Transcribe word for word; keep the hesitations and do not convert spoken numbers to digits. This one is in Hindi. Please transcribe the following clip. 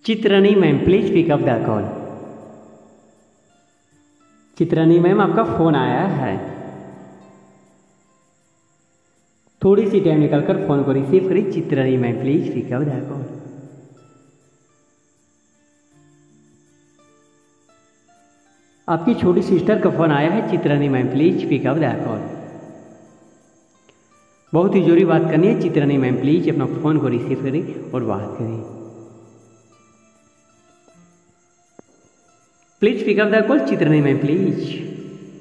चित्रानी ma'am please pick up the call. Chitrani ma'am आपका फ़ोन आया है, थोड़ी सी टाइम निकालकर फ़ोन को रिसीव करिए। Chitrani ma'am please pick up the call. आपकी छोटी सिस्टर का फ़ोन आया है, Chitrani ma'am please pick up the call. बहुत ही जरूरी बात करनी है, चित्रानी मैम प्लीज अपना फ़ोन को रिसीव करें और बात करें। Please pick up the call, Chitrani ma'am please.